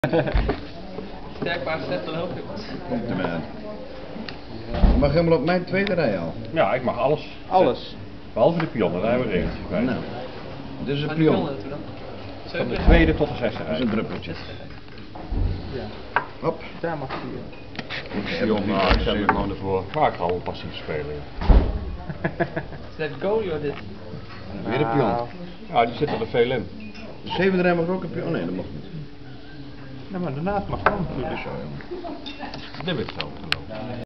Sterk maar slecht dan hoop ik. Komt er maar. Mag helemaal op mijn tweede rij al? Ja, ik mag alles. Alles. Behalve de pionnen, daar hebben we regeltjes bij. Nou, dit is een pion. Van de tweede tot de zesde Dat is rij. een druppeltje. Ja. Hop. Daar mag je. Pion, nou, ik zet me gewoon ervoor. Maar ik ga wel passief spelen. Let's go joh dit. Weer een pion. Ja, die zit er veel in. De zevende rij mag ook een pion. Oh nee, dat mag niet. Nou, maar daarnaast mag gewoon natuurlijk. Zo jongen. Dit weet ik zo.